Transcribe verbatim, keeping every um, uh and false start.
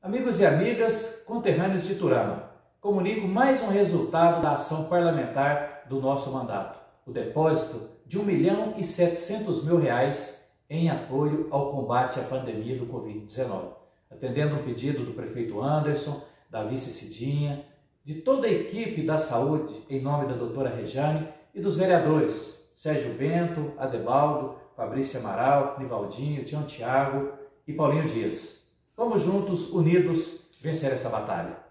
Amigos e amigas, conterrâneos de Iturama, comunico mais um resultado da ação parlamentar do nosso mandato, o depósito de um milhão e setecentos mil reais em apoio ao combate à pandemia do covid dezenove, atendendo um pedido do prefeito Anderson, da vice Cidinha, de toda a equipe da saúde, em nome da doutora Rejane e dos vereadores Sérgio Bento, Adebaldo, Fabrício Amaral, Nivaldinho, Tião Tiago e Paulinho Dias. Vamos juntos, unidos, vencer essa batalha.